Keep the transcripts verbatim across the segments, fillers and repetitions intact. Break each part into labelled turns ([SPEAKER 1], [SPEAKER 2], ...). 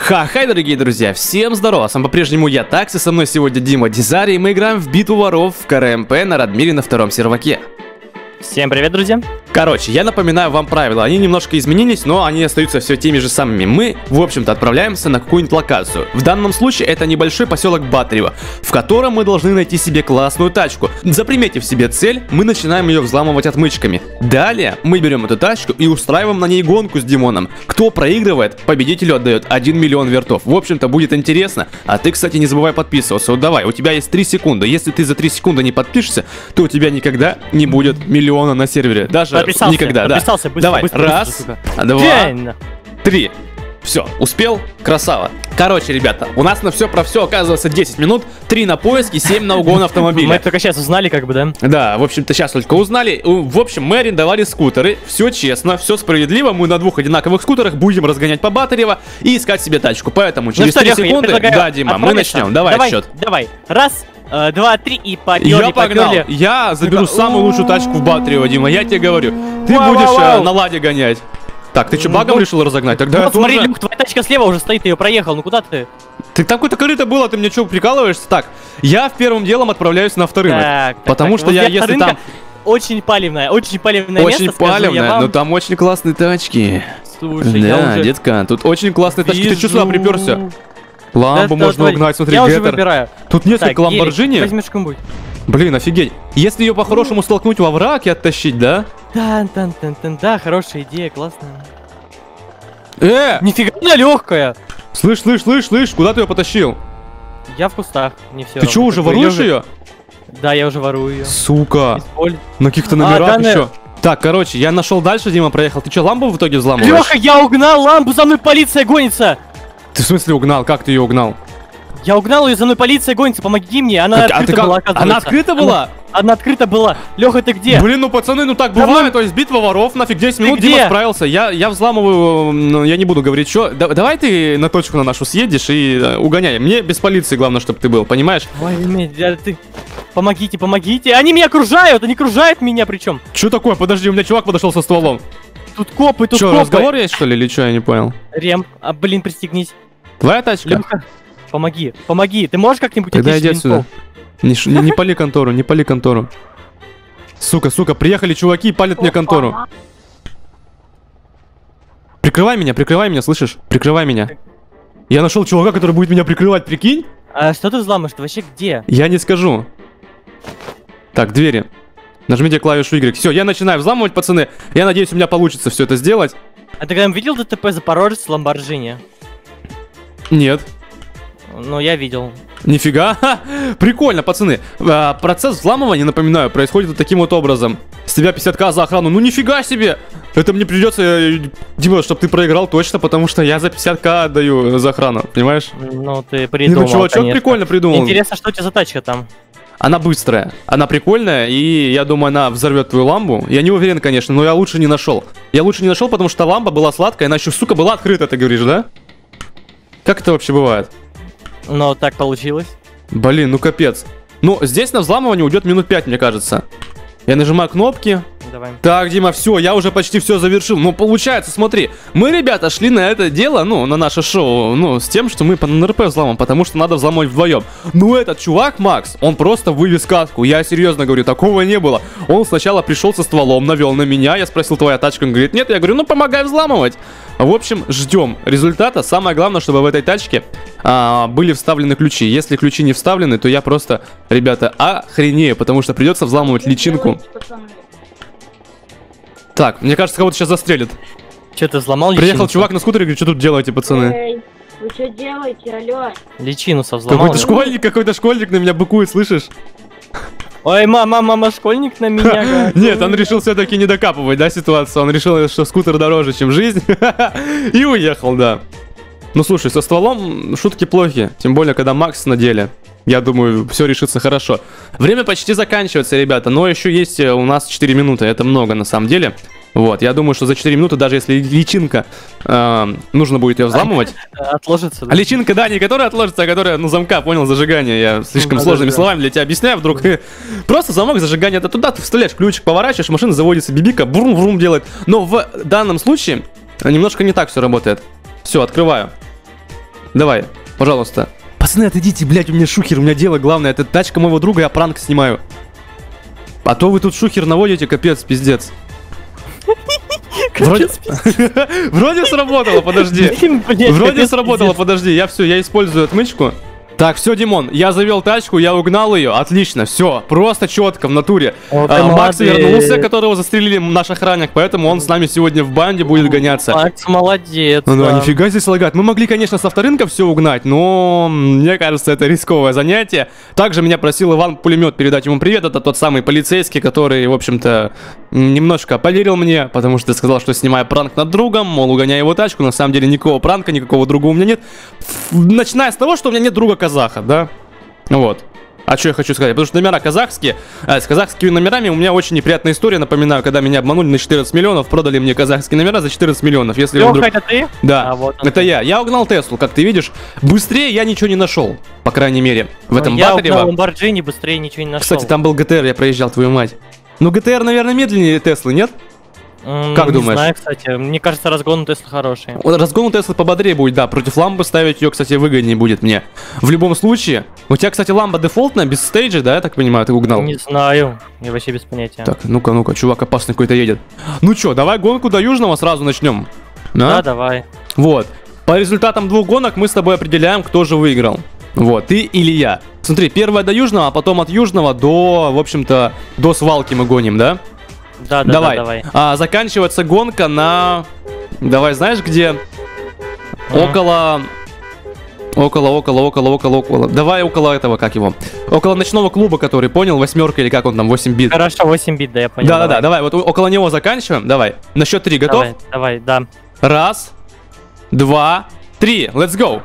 [SPEAKER 1] Ха-хай, дорогие друзья, всем здорово, с вами по-прежнему я, Такси, со мной сегодня Дима Дизари, и мы играем в битву воров в КРМП на Радмире на втором серваке.
[SPEAKER 2] Всем привет, друзья.
[SPEAKER 1] Короче, я напоминаю вам правила, они немножко изменились, но они остаются все теми же самыми. Мы, в общем-то, отправляемся на какую-нибудь локацию. В данном случае это небольшой поселок Батарево, в котором мы должны найти себе классную тачку. Заприметив себе цель, мы начинаем ее взламывать отмычками. Далее мы берем эту тачку и устраиваем на ней гонку с Димоном. Кто проигрывает, победителю отдает один миллион вертов. В общем-то, будет интересно. А ты, кстати, не забывай подписываться. Вот давай, у тебя есть три секунды. Если ты за три секунды не подпишешься, то у тебя никогда не будет миллиона на сервере. Даже
[SPEAKER 2] Подписался,
[SPEAKER 1] никогда,
[SPEAKER 2] подписался,
[SPEAKER 1] да.
[SPEAKER 2] быстро,
[SPEAKER 1] Давай,
[SPEAKER 2] быстро,
[SPEAKER 1] раз,
[SPEAKER 2] быстро,
[SPEAKER 1] два,
[SPEAKER 2] День.
[SPEAKER 1] три. Все, успел? Красава. Короче, ребята, у нас на все про все оказывается десять минут, три на поиски, семь на угон автомобиля.
[SPEAKER 2] Мы только сейчас узнали, как бы, да?
[SPEAKER 1] Да, в общем-то, сейчас только узнали. В общем, мы арендовали скутеры. Все честно, все справедливо. Мы на двух одинаковых скутерах будем разгонять по Батарево и искать себе тачку. Поэтому через
[SPEAKER 2] ну что,
[SPEAKER 1] три
[SPEAKER 2] Леха,
[SPEAKER 1] секунды, да, Дима, мы начнем. Давай,
[SPEAKER 2] давай
[SPEAKER 1] отсчет.
[SPEAKER 2] Давай, раз, э, два, три и поперли,
[SPEAKER 1] Я погнал.
[SPEAKER 2] поперли.
[SPEAKER 1] Я заберу
[SPEAKER 2] Ну-ка.
[SPEAKER 1] самую лучшую тачку в Батарево, Дима, я тебе говорю. Ты
[SPEAKER 2] Вау,
[SPEAKER 1] будешь
[SPEAKER 2] вау,
[SPEAKER 1] э,
[SPEAKER 2] вау.
[SPEAKER 1] на ладе гонять. Так, ты что,
[SPEAKER 2] Ну,
[SPEAKER 1] багом
[SPEAKER 2] ну,
[SPEAKER 1] решил разогнать? Тогда
[SPEAKER 2] Ну,
[SPEAKER 1] я
[SPEAKER 2] вот смотри,
[SPEAKER 1] тоже...
[SPEAKER 2] Люк, твоя тачка слева уже стоит, ты ее проехал, ну куда ты?
[SPEAKER 1] Ты там какое-то корыто было, ты мне что, прикалываешься? Так, я в первым делом отправляюсь на авторынок.
[SPEAKER 2] Так, так,
[SPEAKER 1] Потому
[SPEAKER 2] так,
[SPEAKER 1] что
[SPEAKER 2] вот
[SPEAKER 1] я,
[SPEAKER 2] где
[SPEAKER 1] если
[SPEAKER 2] рынка
[SPEAKER 1] там...
[SPEAKER 2] Очень палевная, очень палевное
[SPEAKER 1] Очень
[SPEAKER 2] место, скажу я
[SPEAKER 1] палевная,
[SPEAKER 2] вам.
[SPEAKER 1] но там очень классные тачки.
[SPEAKER 2] Слушай, я
[SPEAKER 1] Да,
[SPEAKER 2] уже
[SPEAKER 1] детка, тут очень классные тачки. Ты что сюда
[SPEAKER 2] вижу.
[SPEAKER 1] приперся? Ламбу
[SPEAKER 2] Да,
[SPEAKER 1] можно
[SPEAKER 2] да,
[SPEAKER 1] угнать, смотри,
[SPEAKER 2] Я уже
[SPEAKER 1] Геттер.
[SPEAKER 2] выбираю.
[SPEAKER 1] Тут несколько
[SPEAKER 2] Так, гелик,
[SPEAKER 1] Ламборджини.
[SPEAKER 2] возьмешь какой-нибудь.
[SPEAKER 1] Блин, офигеть. Если ее по-хорошему столкнуть во враг и оттащить, да?
[SPEAKER 2] Да, да, да, да, да, хорошая идея, классная.
[SPEAKER 1] Э!
[SPEAKER 2] Нифига она легкая.
[SPEAKER 1] Слышь, слышь, слышь, слышь, куда ты ее потащил?
[SPEAKER 2] Я в кустах, не все.
[SPEAKER 1] Ты что, уже воруешь ее?
[SPEAKER 2] Да, я уже ворую ее.
[SPEAKER 1] Сука.
[SPEAKER 2] Использую.
[SPEAKER 1] На каких-то
[SPEAKER 2] А,
[SPEAKER 1] номерах
[SPEAKER 2] данные-
[SPEAKER 1] еще. Так, короче, я нашел дальше, Дима проехал. Ты что, ламбу в итоге взламываешь?
[SPEAKER 2] Леха, я угнал лампу, за мной полиция гонится.
[SPEAKER 1] Ты в смысле угнал? Как ты ее угнал?
[SPEAKER 2] Я угнал ее, за мной полиция гонится, помоги мне. Она
[SPEAKER 1] Так, а
[SPEAKER 2] открыта
[SPEAKER 1] ты как-
[SPEAKER 2] была, оказывается.
[SPEAKER 1] Она открыта была?
[SPEAKER 2] Она, она открыта была. Леха, ты где?
[SPEAKER 1] Блин, ну пацаны, ну так
[SPEAKER 2] Да
[SPEAKER 1] бывает,
[SPEAKER 2] ну-
[SPEAKER 1] то есть битва воров, нафиг, десять минут,
[SPEAKER 2] где?
[SPEAKER 1] Дима справился, я, я взламываю, ну, я не буду говорить, что, да- давай ты на точку на нашу съедешь и э, угоняй, мне без полиции главное, чтобы ты был, понимаешь?
[SPEAKER 2] Ой, медведь, ты... Помогите, помогите. Они меня окружают, они окружают меня причем.
[SPEAKER 1] Что такое, подожди, у меня чувак подошел со стволом.
[SPEAKER 2] Тут копы, тут
[SPEAKER 1] Что,
[SPEAKER 2] копы.
[SPEAKER 1] разговор есть, что ли, или что, я не понял?
[SPEAKER 2] Рем, а, блин, пристегнись.
[SPEAKER 1] Твоя тачка?
[SPEAKER 2] Леха, помоги, помоги. Ты можешь как-нибудь
[SPEAKER 1] Тогда
[SPEAKER 2] отвлечь
[SPEAKER 1] иди отсюда.
[SPEAKER 2] винтов?
[SPEAKER 1] Не, ш- не, не пали контору, не пали контору. Сука, сука, приехали чуваки и палят мне контору. Прикрывай меня, прикрывай меня, слышишь? Прикрывай меня. Я нашел чувака, который будет меня прикрывать, прикинь?
[SPEAKER 2] А что ты взламываешь? Ты вообще где?
[SPEAKER 1] Я не скажу. Так, двери. Нажмите клавишу Y. Все, я начинаю взламывать, пацаны. Я надеюсь, у меня получится все это сделать.
[SPEAKER 2] А ты когда видел ДТП Запорожец с Ламборджини?
[SPEAKER 1] Нет.
[SPEAKER 2] Ну, я видел.
[SPEAKER 1] Нифига. Ха, прикольно, пацаны. А, процесс взламывания, напоминаю, происходит вот таким вот образом. С тебя пятьдесят тысяч за охрану. Ну нифига себе. Это мне придется, э, Дима, чтобы ты проиграл точно, потому что я за пятьдесят тысяч отдаю за охрану, понимаешь?
[SPEAKER 2] Ну, ты
[SPEAKER 1] Не,
[SPEAKER 2] придумал,
[SPEAKER 1] ну чувачок
[SPEAKER 2] конечно.
[SPEAKER 1] прикольно придумал.
[SPEAKER 2] Интересно, что у тебя за тачка там?
[SPEAKER 1] Она быстрая, она прикольная, и я думаю, она взорвет твою ламбу. Я не уверен, конечно, но я лучше не нашел. Я лучше не нашел, потому что ламба была сладкая, она еще, сука, была открыта, ты говоришь, да? Как это вообще бывает?
[SPEAKER 2] Ну, так получилось.
[SPEAKER 1] Блин, ну капец. Ну, здесь на взламывание уйдет минут пять, мне кажется. Я нажимаю кнопки.
[SPEAKER 2] Давай.
[SPEAKER 1] Так, Дима, все, я уже почти все завершил. Ну, получается, смотри, мы, ребята, шли на это дело, ну, на наше шоу, ну, с тем, что мы по эн эр пэ взломаем, потому что надо взломать вдвоем. Ну, этот чувак, Макс, он просто вывез катку. Я серьезно говорю, такого не было. Он сначала пришел со стволом, навел на меня, я спросил, твоя тачка? Он говорит, нет, я говорю, ну, помогай взламывать. В общем, ждем результата. Самое главное, чтобы в этой тачке а, были вставлены ключи. Если ключи не вставлены, то я просто, ребята, охренею, потому что придется взламывать личинку. Так, мне кажется, кого-то сейчас застрелят.
[SPEAKER 2] Че ты взломал
[SPEAKER 1] Приехал
[SPEAKER 2] личинуса?
[SPEAKER 1] чувак на скутере, говорит, что тут делаете, пацаны?
[SPEAKER 3] Эй, вы что делаете, алло?
[SPEAKER 2] Личинуса взломал.
[SPEAKER 1] Какой-то школьник, какой-то школьник на меня быкует, слышишь?
[SPEAKER 2] Ой, мама, мама, школьник на меня. говорит.
[SPEAKER 1] Нет, он решил все-таки не докапывать, да, ситуацию. Он решил, что скутер дороже, чем жизнь. И уехал, да. Ну, слушай, со стволом шутки плохи. Тем более, когда Макс на деле. Я думаю, все решится хорошо. Время почти заканчивается, ребята. Но еще есть у нас четыре минуты. Это много, на самом деле. Вот, я думаю, что за четыре минуты, даже если личинка, э, нужно будет ее взламывать.
[SPEAKER 2] Отложится.
[SPEAKER 1] А личинка, да, не которая отложится, а которая, ну, замка, понял, зажигание. Я слишком
[SPEAKER 2] Ну,
[SPEAKER 1] сложными
[SPEAKER 2] да, да.
[SPEAKER 1] словами для тебя объясняю вдруг. Просто замок зажигания, это туда ты вставляешь ключик, поворачиваешь, машина заводится, бибика, брум-брум делает. Но в данном случае немножко не так все работает. Все, открываю. Давай, пожалуйста. Пацаны, отойдите, блядь, у меня шухер, у меня дело главное. Это тачка моего друга, я пранк снимаю. А то вы тут шухер наводите, капец, пиздец. Вроде... Вроде сработало, подожди.
[SPEAKER 2] Блин, блядь,
[SPEAKER 1] Вроде
[SPEAKER 2] капец,
[SPEAKER 1] сработало,
[SPEAKER 2] пиздец.
[SPEAKER 1] подожди. Я все, я использую отмычку. Так, все, Димон, я завел тачку, я угнал ее, отлично, все, просто четко в натуре.
[SPEAKER 2] Вот
[SPEAKER 1] А,
[SPEAKER 2] ты
[SPEAKER 1] Макс
[SPEAKER 2] молодец.
[SPEAKER 1] вернулся, которого застрелили наш охранник, поэтому он с нами сегодня в банде будет гоняться.
[SPEAKER 2] Макс молодец.
[SPEAKER 1] Ну да,
[SPEAKER 2] да.
[SPEAKER 1] нифига здесь лагать. Мы могли, конечно, с авторынка все угнать, но мне кажется, это рисковое занятие. Также меня просил Иван Пулемет передать ему привет. Это тот самый полицейский, который, в общем-то, немножко поверил мне, потому что сказал, что снимаю пранк над другом, мол, угоняю его тачку. На самом деле никакого пранка, никакого друга у меня нет. Начиная с того, что у меня нет друга казаха, да? Вот. А что я хочу сказать? Потому что номера казахские, а, с казахскими номерами у меня очень неприятная история. Напоминаю, когда меня обманули на четырнадцать миллионов, продали мне казахские номера за четырнадцать миллионов. Если вы
[SPEAKER 2] Лёха,
[SPEAKER 1] вдруг...
[SPEAKER 2] это ты?
[SPEAKER 1] Да,
[SPEAKER 2] А, вот он
[SPEAKER 1] это
[SPEAKER 2] ты.
[SPEAKER 1] я. Я угнал Теслу, как ты видишь. Быстрее я ничего не нашел, по крайней мере, в этом
[SPEAKER 2] Я
[SPEAKER 1] батаре.
[SPEAKER 2] угнал Lamborghini, быстрее ничего не нашел.
[SPEAKER 1] Кстати, там был ГТР, я проезжал, твою мать. Ну, ГТР, наверное, медленнее Теслы, нет?
[SPEAKER 2] М,
[SPEAKER 1] как
[SPEAKER 2] не
[SPEAKER 1] думаешь?
[SPEAKER 2] знаю, кстати. Мне кажется, разгон у Тесла хороший.
[SPEAKER 1] Вот разгон у Теслы пободрее будет, да. Против ламбы ставить ее, кстати, выгоднее будет мне. В любом случае. У тебя, кстати, ламба дефолтная, без стейджа, да, я так понимаю, ты угнал?
[SPEAKER 2] Не знаю. Я вообще без понятия.
[SPEAKER 1] Так, ну-ка, ну-ка, чувак опасный какой-то едет. Ну чё, давай гонку до Южного сразу начнем.
[SPEAKER 2] Да, давай.
[SPEAKER 1] Вот. По результатам двух гонок мы с тобой определяем, кто же выиграл. Вот, ты или я. Смотри, первая до Южного, а потом от Южного до, в общем-то, до свалки мы гоним, да?
[SPEAKER 2] Да, да,
[SPEAKER 1] давай.
[SPEAKER 2] да, давай.
[SPEAKER 1] А, заканчивается гонка на... Давай, знаешь где?
[SPEAKER 2] Ага.
[SPEAKER 1] Около... Около, около, около, около, около. Давай около этого, как его? Около ночного клуба, который, понял, восьмерка или как он там, восемь бит.
[SPEAKER 2] Хорошо, восемь бит, да, я понял.
[SPEAKER 1] Да-да-да, давай, вот около него заканчиваем. Давай, на счет три, готов?
[SPEAKER 2] Давай, давай, да.
[SPEAKER 1] Раз, два, три, let's go.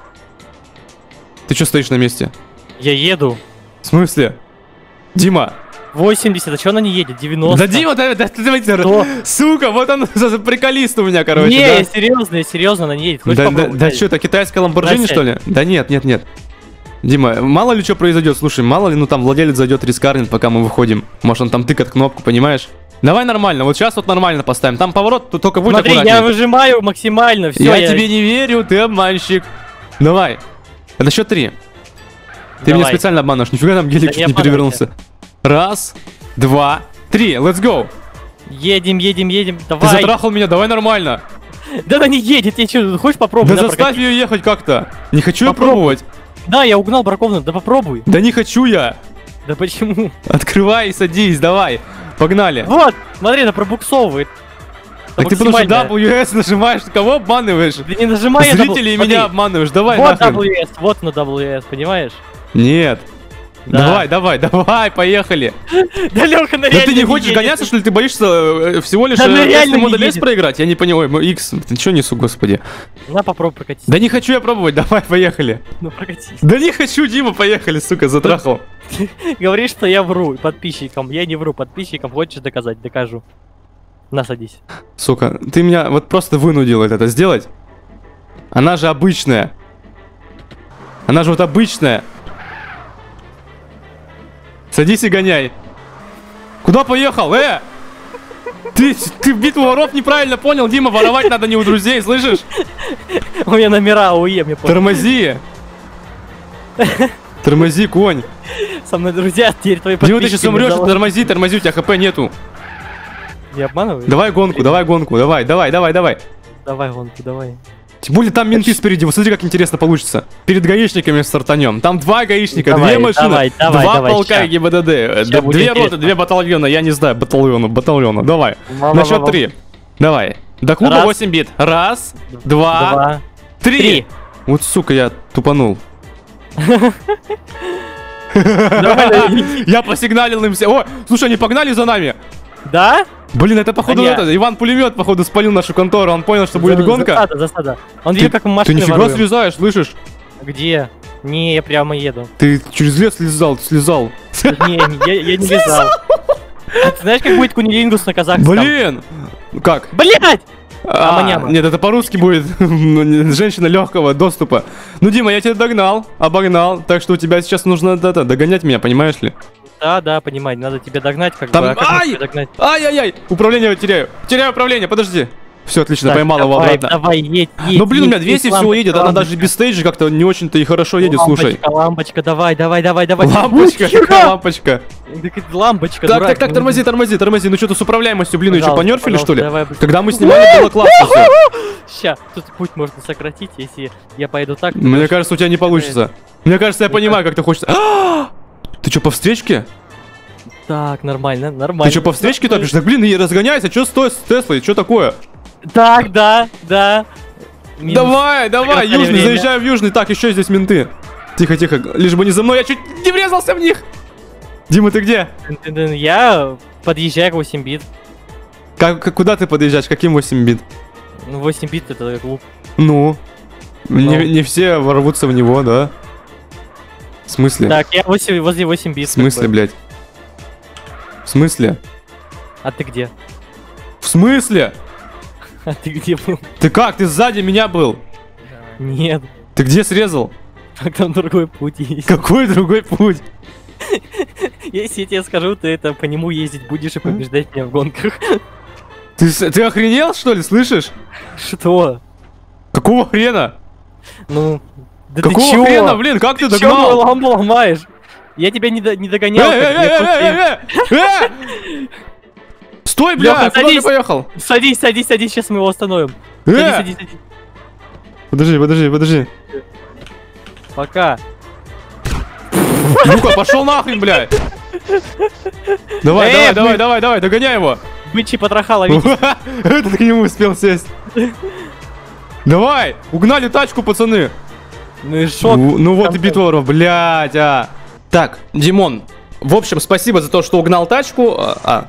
[SPEAKER 1] Ты что стоишь на месте?
[SPEAKER 2] Я еду.
[SPEAKER 1] В смысле? Дима.
[SPEAKER 2] восемьдесят, а что она не едет? девяносто.
[SPEAKER 1] Да, Дима, да, да, да, да,
[SPEAKER 2] Что?
[SPEAKER 1] сука, вот он, за приколист у меня, короче,
[SPEAKER 2] Не,
[SPEAKER 1] да?
[SPEAKER 2] я серьезно, я серьезно, она не едет. Хочешь
[SPEAKER 1] Да, да,
[SPEAKER 2] попробовать?
[SPEAKER 1] да что, это китайская Ламборджини,
[SPEAKER 2] Настя.
[SPEAKER 1] что ли? Да нет, нет, нет. Дима, мало ли что произойдет, слушай, мало ли, ну там владелец зайдет рискарнет, пока мы выходим. Может он там тыкает кнопку, понимаешь? Давай нормально, вот сейчас вот нормально поставим. Там поворот, тут только будь
[SPEAKER 2] Смотри,
[SPEAKER 1] аккуратнее.
[SPEAKER 2] я выжимаю максимально, все.
[SPEAKER 1] я, тебе не верю, ты обманщик. Давай. На счет три. Ты меня
[SPEAKER 2] Давай.
[SPEAKER 1] специально обманываешь, нифига там гелик
[SPEAKER 2] Да
[SPEAKER 1] чуть
[SPEAKER 2] не
[SPEAKER 1] не
[SPEAKER 2] обманывай
[SPEAKER 1] перевернулся. Раз, два, три, let's go.
[SPEAKER 2] Едем, едем, едем,
[SPEAKER 1] Ты
[SPEAKER 2] давай.
[SPEAKER 1] затрахал меня, давай нормально.
[SPEAKER 2] Да она не едет, я что, хочешь попробовать?
[SPEAKER 1] Да
[SPEAKER 2] На,
[SPEAKER 1] заставь
[SPEAKER 2] прокати.
[SPEAKER 1] ее ехать как-то. Не хочу я
[SPEAKER 2] Попробуй.
[SPEAKER 1] пробовать.
[SPEAKER 2] Да, я угнал бракованную, да попробуй.
[SPEAKER 1] Да не хочу я.
[SPEAKER 2] Да почему?
[SPEAKER 1] Открывай и садись, давай. Погнали.
[SPEAKER 2] Вот, смотри, она пробуксовывает.
[SPEAKER 1] Так ты потому что дабл ю эс нажимаешь, кого обманываешь?
[SPEAKER 2] Да не нажимай я
[SPEAKER 1] Зрителей
[SPEAKER 2] дабл-
[SPEAKER 1] меня
[SPEAKER 2] смотри.
[SPEAKER 1] обманываешь, давай
[SPEAKER 2] Вот
[SPEAKER 1] нахрен.
[SPEAKER 2] дабл ю эс, вот на дабл ю эс, понимаешь?
[SPEAKER 1] Нет.
[SPEAKER 2] Да.
[SPEAKER 1] Давай, давай, давай, поехали.
[SPEAKER 2] Да Лёха, на
[SPEAKER 1] Да ты не хочешь гоняться, что ли? Ты боишься э, всего лишь
[SPEAKER 2] Да она
[SPEAKER 1] э,
[SPEAKER 2] реально не
[SPEAKER 1] Model S
[SPEAKER 2] едет.
[SPEAKER 1] проиграть? Я не понимаю, X, ты чё несу, господи?
[SPEAKER 2] На, попробуй прокатись.
[SPEAKER 1] Да не хочу я пробовать, давай, поехали.
[SPEAKER 2] Ну прокатись.
[SPEAKER 1] Да не хочу, Дима, поехали, сука, затрахал.
[SPEAKER 2] Говоришь, что я вру подписчикам. Я не вру подписчикам. Хочешь доказать? Докажу. На, садись.
[SPEAKER 1] Сука, ты меня вот просто вынудил это сделать. Она же обычная. Она же вот обычная. Садись и гоняй. Куда поехал, э? Ты, ты битву воров неправильно понял, Дима, воровать надо не у друзей, слышишь?
[SPEAKER 2] У меня номера АУЕ, мне понял.
[SPEAKER 1] Тормози. Тормози, конь.
[SPEAKER 2] Со мной друзья, теперь твои
[SPEAKER 1] Дима, ты
[SPEAKER 2] подписчики.
[SPEAKER 1] сейчас умрешь,
[SPEAKER 2] мне
[SPEAKER 1] тормози, тормози, у тебя хп нету.
[SPEAKER 2] Не обманывай?
[SPEAKER 1] Давай гонку, давай гонку, давай, давай, давай, давай.
[SPEAKER 2] Давай гонку, давай.
[SPEAKER 1] Тем более там менты спереди, вот смотри, как интересно получится. Перед гаишниками стартанем. Там два гаишника,
[SPEAKER 2] Давай,
[SPEAKER 1] две машины,
[SPEAKER 2] давай, давай,
[SPEAKER 1] два
[SPEAKER 2] давай,
[SPEAKER 1] полка
[SPEAKER 2] ща.
[SPEAKER 1] и ГИБДД, э,
[SPEAKER 2] Ща
[SPEAKER 1] д-
[SPEAKER 2] будет
[SPEAKER 1] две роты,
[SPEAKER 2] интересно.
[SPEAKER 1] две батальона, я не знаю, батальона, батальона. Давай.
[SPEAKER 2] Ва-ва-ва-ва.
[SPEAKER 1] На счет три. Давай. До клуба
[SPEAKER 2] Раз.
[SPEAKER 1] восемь бит. Раз, два,
[SPEAKER 2] Два.
[SPEAKER 1] три.
[SPEAKER 2] Три.
[SPEAKER 1] Вот, сука, я тупанул.
[SPEAKER 2] Давай.
[SPEAKER 1] Я посигналил им все. О, слушай, они погнали за нами.
[SPEAKER 2] Да?
[SPEAKER 1] Блин, это походу
[SPEAKER 2] Они-
[SPEAKER 1] это, Иван Пулемет, походу, спалил нашу контору. Он понял, что будет
[SPEAKER 2] За-
[SPEAKER 1] гонка.
[SPEAKER 2] Засада, засада. Он
[SPEAKER 1] Ты,
[SPEAKER 2] видел, как мы
[SPEAKER 1] ты
[SPEAKER 2] машины
[SPEAKER 1] нифига
[SPEAKER 2] воруем.
[SPEAKER 1] слезаешь, слышишь?
[SPEAKER 2] Где? Не, я прямо еду.
[SPEAKER 1] Ты через лес слезал, слезал.
[SPEAKER 2] Не, я, я не лезал. А ты знаешь, как будет кунилингус на казахском?
[SPEAKER 1] Блин! Как?
[SPEAKER 2] Блять!
[SPEAKER 1] А,
[SPEAKER 2] Аманяма.
[SPEAKER 1] нет, это по-русски будет. Ну, не- Женщина легкого доступа. Ну, Дима, я тебя догнал, обогнал. Так что у тебя сейчас нужно да, да, догонять меня, понимаешь ли?
[SPEAKER 2] Да, да, понимаю, надо тебя догнать, как
[SPEAKER 1] Там-
[SPEAKER 2] бы. А как мне
[SPEAKER 1] Ай!
[SPEAKER 2] тебя догнать?
[SPEAKER 1] Ай-яй-яй! Управление теряю. Теряю управление, подожди. Все, отлично,
[SPEAKER 2] Так,
[SPEAKER 1] поймал его
[SPEAKER 2] давай,
[SPEAKER 1] обратно.
[SPEAKER 2] Давай, едь, едь.
[SPEAKER 1] Ну блин, у меня
[SPEAKER 2] едь,
[SPEAKER 1] двести
[SPEAKER 2] едь,
[SPEAKER 1] всего
[SPEAKER 2] лампочка,
[SPEAKER 1] едет, она
[SPEAKER 2] лампочка.
[SPEAKER 1] даже без стейджа как-то не очень-то и хорошо едет, слушай.
[SPEAKER 2] Лампочка, лампочка, давай, давай, давай, давай.
[SPEAKER 1] Лампочка,
[SPEAKER 2] Ой, хера!
[SPEAKER 1] какая лампочка.
[SPEAKER 2] Так это лампочка,
[SPEAKER 1] Так,
[SPEAKER 2] дурак,
[SPEAKER 1] так, так,
[SPEAKER 2] ну,
[SPEAKER 1] тормози, тормози, тормози. Ну что-то с управляемостью, блин, ее что,
[SPEAKER 2] пожалуйста,
[SPEAKER 1] понерфили, что ли?
[SPEAKER 2] пожалуйста, давай быстрее.
[SPEAKER 1] Когда мы снимали, было классно все.
[SPEAKER 2] Ща, тут путь можно сократить, если я поеду так. то
[SPEAKER 1] Мне
[SPEAKER 2] дальше-
[SPEAKER 1] кажется, у тебя не получится. Мне кажется, я понимаю, как ты хочешь. А! Ты что, по встречке?
[SPEAKER 2] Так, нормально, нормально.
[SPEAKER 1] Ты что, по встречке топишь? Так, блин, и разгоняйся, что стой с Теслой, что такое?
[SPEAKER 2] Так, да, да. Минус.
[SPEAKER 1] Давай, давай,
[SPEAKER 2] Сократили
[SPEAKER 1] южный,
[SPEAKER 2] время.
[SPEAKER 1] заезжай в южный. Так, еще здесь менты. Тихо, тихо, лишь бы не за мной, я чуть не врезался в них. Дима, ты где?
[SPEAKER 2] Дын-дын-дын. Я подъезжаю к восемь бит.
[SPEAKER 1] Как, как- куда ты подъезжаешь? Каким восемь бит?
[SPEAKER 2] Ну, восемь бит это клуб.
[SPEAKER 1] Ну, не,
[SPEAKER 2] Ну.
[SPEAKER 1] не все ворвутся в него, да? В смысле?
[SPEAKER 2] Так, я восемь, возле восемь бит.
[SPEAKER 1] В смысле,
[SPEAKER 2] как бы.
[SPEAKER 1] блядь? В смысле?
[SPEAKER 2] А ты где?
[SPEAKER 1] В смысле?
[SPEAKER 2] А ты где был?
[SPEAKER 1] Ты как? Ты сзади меня был?
[SPEAKER 2] Нет,
[SPEAKER 1] Ты где срезал?
[SPEAKER 2] так там другой путь есть.
[SPEAKER 1] Какой другой путь?
[SPEAKER 2] Если я тебе скажу, ты это по нему ездить будешь и побеждать меня в гонках.
[SPEAKER 1] Ты, с- ты охренел, что ли, слышишь?
[SPEAKER 2] Что?
[SPEAKER 1] Какого хрена?
[SPEAKER 2] Ну, да
[SPEAKER 1] Какого
[SPEAKER 2] ты чё?
[SPEAKER 1] хрена, блин, как ты,
[SPEAKER 2] Ты чё
[SPEAKER 1] догнал?
[SPEAKER 2] мою ламбу ломаешь? Я тебя не, до- не догонял.
[SPEAKER 1] Эй,
[SPEAKER 2] как
[SPEAKER 1] эй,
[SPEAKER 2] бы, я
[SPEAKER 1] эй,
[SPEAKER 2] просто-
[SPEAKER 1] эй, эй, эй! Стой, бля,
[SPEAKER 2] Лёха,
[SPEAKER 1] куда ты
[SPEAKER 2] садись.
[SPEAKER 1] поехал?
[SPEAKER 2] Садись, садись, садись, сейчас мы его остановим.
[SPEAKER 1] Э!
[SPEAKER 2] Садись, садись, садись.
[SPEAKER 1] Подожди, подожди, подожди.
[SPEAKER 2] Пока.
[SPEAKER 1] Ну-ка, пошел нахрен, бля. Давай,
[SPEAKER 2] Эй,
[SPEAKER 1] давай,
[SPEAKER 2] мы-
[SPEAKER 1] давай, давай, давай, догоняй его.
[SPEAKER 2] Бычий потроха ловите.
[SPEAKER 1] Этот к нему успел сесть. Давай, угнали тачку, пацаны.
[SPEAKER 2] Ну и шок.
[SPEAKER 1] Ну, ну вот и
[SPEAKER 2] Контент.
[SPEAKER 1] битва, блядь, а. Так, Димон, в общем, спасибо за то, что угнал тачку. А,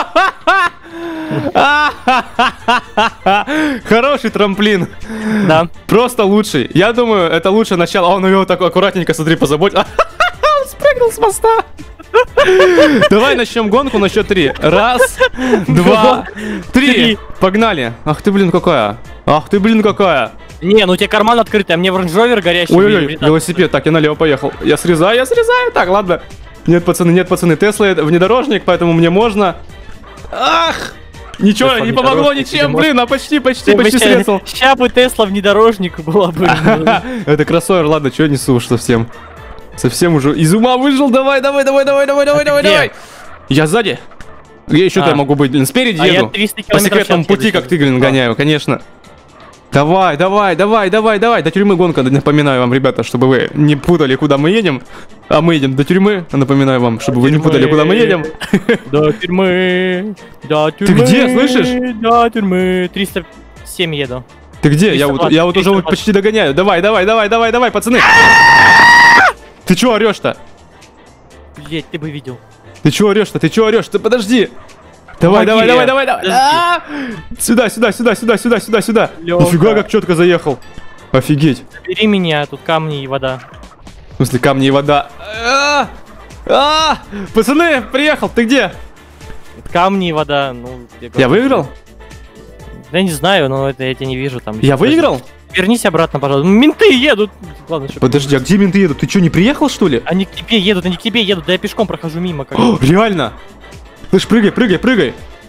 [SPEAKER 1] а. Хороший трамплин.
[SPEAKER 2] Да.
[SPEAKER 1] Просто лучший. Я думаю, это лучшее начало. А он его так аккуратненько, смотри, позаботил. Он спрыгнул с моста. Давай начнем гонку на счет три. Раз, два, три.
[SPEAKER 2] Три.
[SPEAKER 1] Погнали. Ах ты, блин, какая. Ах ты, блин, какая.
[SPEAKER 2] Не, ну у тебя карман открытый, а мне в Range Rover горящий.
[SPEAKER 1] Ой-ой-ой,
[SPEAKER 2] влетает.
[SPEAKER 1] велосипед. Так, я налево поехал. Я срезаю, я срезаю. Так, ладно. Нет, пацаны, нет, пацаны. Тесла это внедорожник, поэтому мне можно. Ах! Ничего,
[SPEAKER 2] Тесла
[SPEAKER 1] не помогло
[SPEAKER 2] внедорожник,
[SPEAKER 1] ничем,
[SPEAKER 2] тебе
[SPEAKER 1] блин, а почти, почти,
[SPEAKER 2] Ты бы
[SPEAKER 1] почти
[SPEAKER 2] ща-
[SPEAKER 1] срезал.
[SPEAKER 2] ща бы Тесла внедорожник была бы.
[SPEAKER 1] Это кроссовер, ладно, что я несу уж совсем. Совсем уже из ума выжил. Давай, давай, давай, давай, давай, давай,
[SPEAKER 2] ты
[SPEAKER 1] давай,
[SPEAKER 2] где?
[SPEAKER 1] давай. Я сзади. Я еще
[SPEAKER 2] А.
[SPEAKER 1] я могу быть, блин, спереди
[SPEAKER 2] А я
[SPEAKER 1] еду.
[SPEAKER 2] триста
[SPEAKER 1] По
[SPEAKER 2] километров
[SPEAKER 1] секретному
[SPEAKER 2] в час
[SPEAKER 1] пути,
[SPEAKER 2] еду
[SPEAKER 1] как ты, блин,
[SPEAKER 2] сейчас.
[SPEAKER 1] гоняю, конечно. Давай, давай, давай, давай, давай. До тюрьмы гонка, напоминаю вам, ребята, чтобы вы не путали, куда мы едем. А мы едем до тюрьмы, напоминаю вам, чтобы вы не путали, куда мы едем.
[SPEAKER 2] До тюрьмы, до тюрьмы.
[SPEAKER 1] где, слышишь?
[SPEAKER 2] До тюрьмы. триста семь еду.
[SPEAKER 1] Ты где? Я вот,
[SPEAKER 2] триста двадцать,
[SPEAKER 1] я вот уже
[SPEAKER 2] триста
[SPEAKER 1] вот почти догоняю. Давай, давай, давай, давай, давай, пацаны. Ты чё орешь-то?
[SPEAKER 2] Блять, ты бы видел.
[SPEAKER 1] Ты чё орешь-то? Ты чё орешь? Ты подожди. Давай, давай,
[SPEAKER 2] Помоги,
[SPEAKER 1] давай, давай, давай.
[SPEAKER 2] подожди.
[SPEAKER 1] А! Сюда, сюда, сюда, сюда, сюда, сюда, сюда.
[SPEAKER 2] Лёха.
[SPEAKER 1] Нифига, как четко заехал. Офигеть.
[SPEAKER 2] Бери меня, тут камни и вода.
[SPEAKER 1] В смысле, камни и вода. А! А! Пацаны, приехал. Ты где?
[SPEAKER 2] Камни и вода, ну...
[SPEAKER 1] Я
[SPEAKER 2] говорю,
[SPEAKER 1] выиграл?
[SPEAKER 2] Да не знаю, но это я тебя не вижу там.
[SPEAKER 1] Я выиграл?
[SPEAKER 2] Вернись обратно, пожалуйста. Менты едут. Главное, чтобы...
[SPEAKER 1] Подожди, а где менты едут? Ты что, не приехал, что ли?
[SPEAKER 2] Они к тебе едут, они к тебе едут, да я пешком прохожу мимо. Как...
[SPEAKER 1] О, реально? Слышь, прыгай, прыгай, прыгай.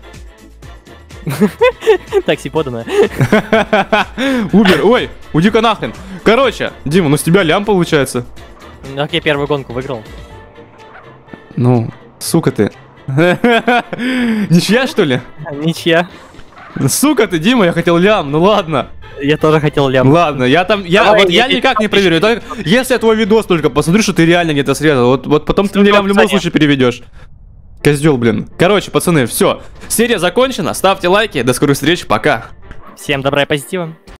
[SPEAKER 2] Такси поданное.
[SPEAKER 1] Убер, ой, уйди-ка нахрен. Короче, Дима, ну с тебя лям получается.
[SPEAKER 2] Так я первую гонку выиграл.
[SPEAKER 1] Ну, сука ты. Ничья, что ли?
[SPEAKER 2] Ничья.
[SPEAKER 1] Сука ты, Дима, я хотел лям, ну ладно.
[SPEAKER 2] Я тоже хотел лям.
[SPEAKER 1] Ладно, я там, я,
[SPEAKER 2] Давай,
[SPEAKER 1] вот я
[SPEAKER 2] я
[SPEAKER 1] никак не
[SPEAKER 2] тебе
[SPEAKER 1] проверю. Это, если я твой видос только посмотрю, что ты реально где-то срезал, вот, вот потом ты
[SPEAKER 2] Всё,
[SPEAKER 1] мне лям в любом
[SPEAKER 2] пацаны.
[SPEAKER 1] случае переведешь. Козел, блин. Короче, пацаны, все. Серия закончена. Ставьте лайки. До скорых встреч. Пока.
[SPEAKER 2] Всем добра и позитива.